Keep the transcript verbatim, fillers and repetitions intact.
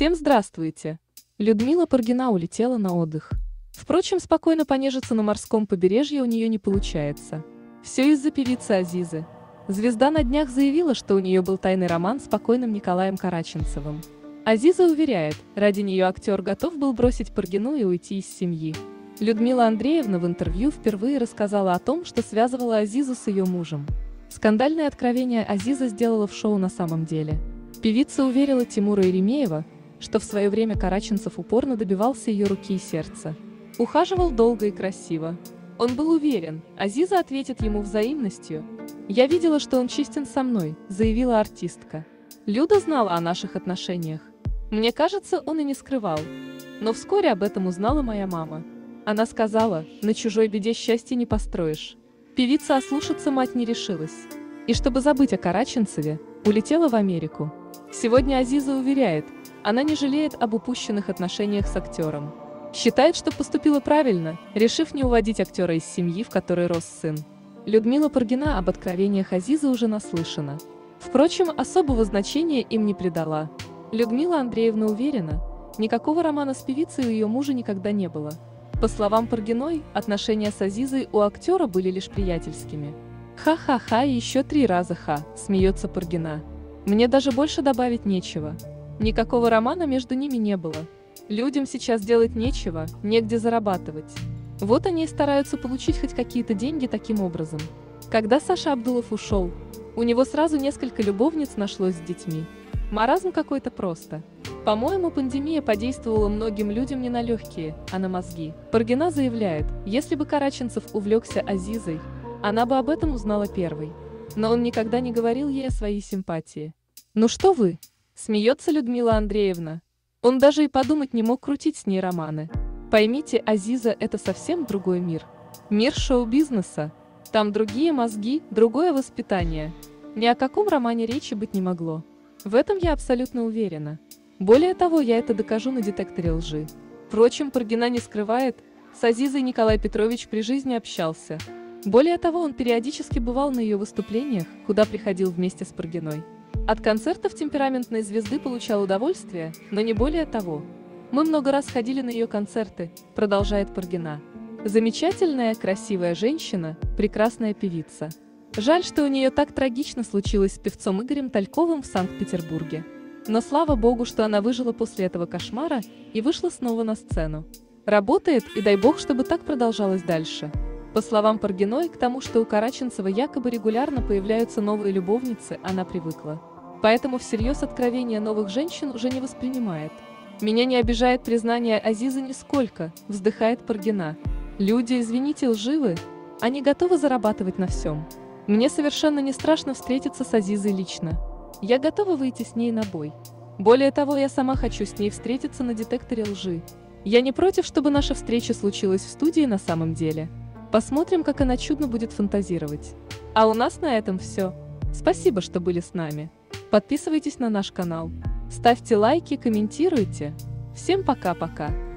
Всем здравствуйте! Людмила Паргина улетела на отдых. Впрочем, спокойно понежиться на морском побережье у нее не получается. Все из-за певицы Азизы. Звезда на днях заявила, что у нее был тайный роман с покойным Николаем Караченцевым. Азиза уверяет, ради нее актер готов был бросить Паргину и уйти из семьи. Людмила Андреевна в интервью впервые рассказала о том, что связывала Азизу с ее мужем. Скандальное откровение Азиза сделала в шоу «На самом деле». Певица уверила Тимура Еремеева, что в свое время Караченцев упорно добивался ее руки и сердца. Ухаживал долго и красиво. Он был уверен, Азиза ответит ему взаимностью. «Я видела, что он честен со мной», — заявила артистка. Люда знала о наших отношениях. Мне кажется, он и не скрывал. Но вскоре об этом узнала моя мама. Она сказала, на чужой беде счастья не построишь. Певица ослушаться мать не решилась. И чтобы забыть о Караченцеве, улетела в Америку. Сегодня Азиза уверяет, она не жалеет об упущенных отношениях с актером. Считает, что поступила правильно, решив не уводить актера из семьи, в которой рос сын. Людмила Паргина об откровениях Азизы уже наслышана. Впрочем, особого значения им не придала. Людмила Андреевна уверена, никакого романа с певицей у ее мужа никогда не было. По словам Паргиной, отношения с Азизой у актера были лишь приятельскими. «Ха-ха-ха и еще три раза ха», — смеется Паргина. «Мне даже больше добавить нечего. Никакого романа между ними не было. Людям сейчас делать нечего, негде зарабатывать. Вот они и стараются получить хоть какие-то деньги таким образом». Когда Саша Абдулов ушел, у него сразу несколько любовниц нашлось с детьми. Маразм какой-то просто. По-моему, пандемия подействовала многим людям не на легкие, а на мозги. Паргина заявляет, если бы Караченцев увлекся Азизой, она бы об этом узнала первой. Но он никогда не говорил ей о своей симпатии. «Ну что вы?» – смеется Людмила Андреевна. Он даже и подумать не мог крутить с ней романы. Поймите, Азиза – это совсем другой мир. Мир шоу-бизнеса. Там другие мозги, другое воспитание. Ни о каком романе речи быть не могло. В этом я абсолютно уверена. Более того, я это докажу на детекторе лжи. Впрочем, Паргина не скрывает, с Азизой Николай Петрович при жизни общался. Более того, он периодически бывал на ее выступлениях, куда приходил вместе с Паргиной. От концертов темпераментной звезды получал удовольствие, но не более того. «Мы много раз ходили на ее концерты», — продолжает Паргина. Замечательная, красивая женщина, прекрасная певица. Жаль, что у нее так трагично случилось с певцом Игорем Тальковым в Санкт-Петербурге. Но слава богу, что она выжила после этого кошмара и вышла снова на сцену. Работает, и дай бог, чтобы так продолжалось дальше. По словам Паргиной, к тому, что у Караченцева якобы регулярно появляются новые любовницы, она привыкла. Поэтому всерьез откровения новых женщин уже не воспринимает. «Меня не обижает признание Азизы нисколько», – вздыхает Паргина. «Люди, извините, лживы. Они готовы зарабатывать на всем. Мне совершенно не страшно встретиться с Азизой лично. Я готова выйти с ней на бой. Более того, я сама хочу с ней встретиться на детекторе лжи. Я не против, чтобы наша встреча случилась в студии на самом деле. Посмотрим, как она чудно будет фантазировать. А у нас на этом все. Спасибо, что были с нами. Подписывайтесь на наш канал. Ставьте лайки, комментируйте. Всем пока-пока.